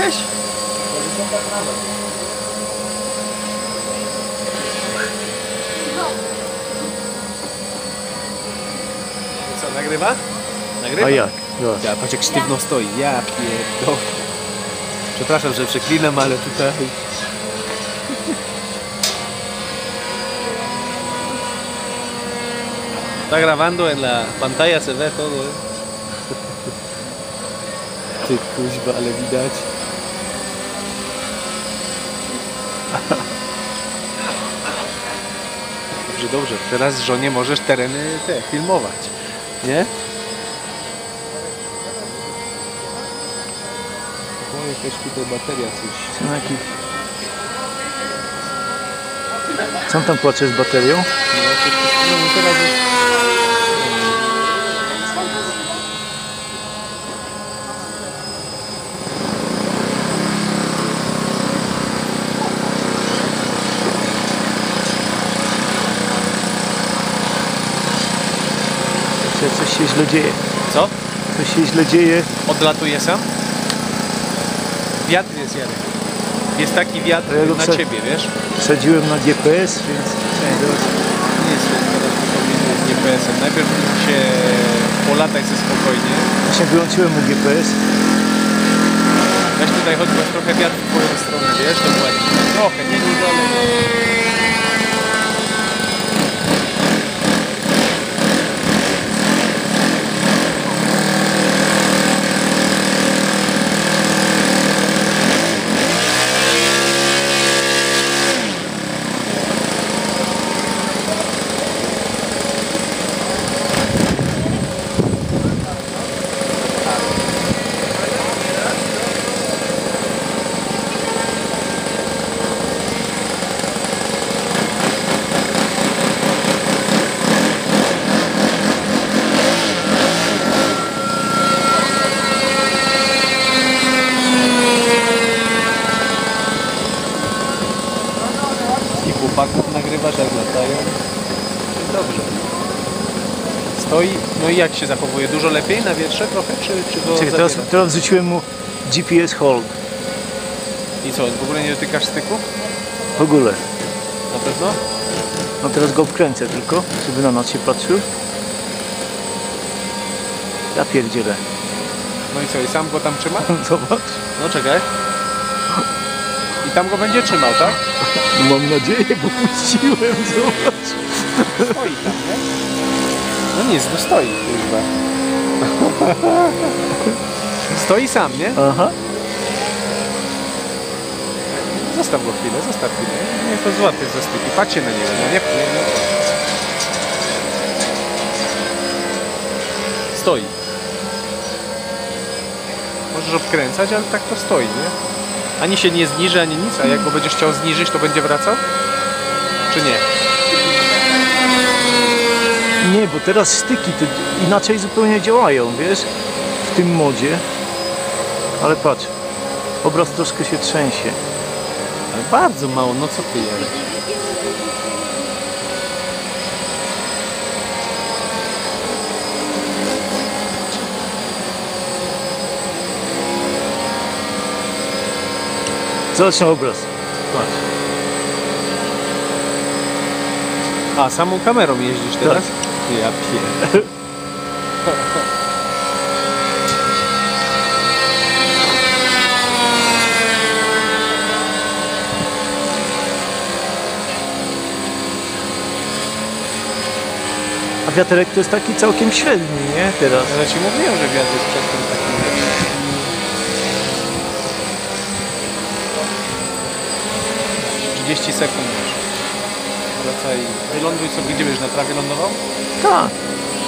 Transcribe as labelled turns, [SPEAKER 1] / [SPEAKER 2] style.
[SPEAKER 1] Widziałeś?
[SPEAKER 2] Co, nagrywa? Nagrywa?
[SPEAKER 1] A jak?
[SPEAKER 2] Ja, patrz jak sztywno stoi. Ja pierdolę. Przepraszam, że przeklinam, ale tutaj... Está grabando en la pantalla, se ve todo, ¿eh? Ty kuźba, ale widać. Dobrze, dobrze. Teraz żonie możesz tereny te filmować, nie? O, jakaś tutaj bateria, coś.
[SPEAKER 1] Co on tam płacze z baterią?
[SPEAKER 2] No teraz jest...
[SPEAKER 1] Coś się źle dzieje.
[SPEAKER 2] Co?
[SPEAKER 1] Coś się źle dzieje.
[SPEAKER 2] Odlatuje sam? Wiatr jest, Jarek. Jest taki wiatr na ciebie, wiesz?
[SPEAKER 1] Wsadziłem na GPS, więc...
[SPEAKER 2] Nie jest z GPS-em. Najpierw się polatać ze spokojnie.
[SPEAKER 1] Właśnie wyłączyłem mu GPS.
[SPEAKER 2] Weź tutaj choć masz trochę wiatr w twoją stronę, wiesz? To ładnie. Trochę, nie dużo, ale... Chłopaków nagrywasz, jak latają. Dobrze. Stoi, no i jak się zachowuje? Dużo lepiej na wietrze trochę, czy go
[SPEAKER 1] Czekaj, teraz wrzuciłem mu GPS hold.
[SPEAKER 2] I co, w ogóle nie dotykasz styku?
[SPEAKER 1] W ogóle.
[SPEAKER 2] Na pewno?
[SPEAKER 1] No teraz go wkręcę tylko, żeby na nas się patrzył. Ja pierdzielę.
[SPEAKER 2] No i co, i sam go tam trzyma?
[SPEAKER 1] Zobacz.
[SPEAKER 2] No czekaj. I tam go będzie trzymał, tak?
[SPEAKER 1] Mam nadzieję, bo puściłem, zobacz.
[SPEAKER 2] Stoi tam, nie? No nic, no stoi, kurwa. Stoi sam, nie?
[SPEAKER 1] Aha.
[SPEAKER 2] Zostaw go chwilę, zostaw chwilę. Niech to złapie za styki. Patrzcie na niego, no nie. Stoi. Możesz obkręcać, ale tak to stoi, nie? Ani się nie zniży, ani nic, a jak go będziesz chciał zniżyć, to będzie wracał? Czy nie?
[SPEAKER 1] Nie, bo teraz styki to inaczej zupełnie działają, wiesz? W tym modzie. Ale patrz, obraz troszkę się trzęsie.
[SPEAKER 2] Ale bardzo mało, no co ty jesz?
[SPEAKER 1] Zobacz na obraz. Patrz.
[SPEAKER 2] A, samą kamerą jeździsz teraz? Tak. Ja pierdolę.
[SPEAKER 1] A wiaterek to jest taki całkiem średni, nie? Teraz.
[SPEAKER 2] Ja ci mówiłem, że wiatr jest przedtem taki lepszy. ...30 sekund masz. Wracaj. Wyląduj sobie, gdzie będziesz na trawie lądował?
[SPEAKER 1] Tak.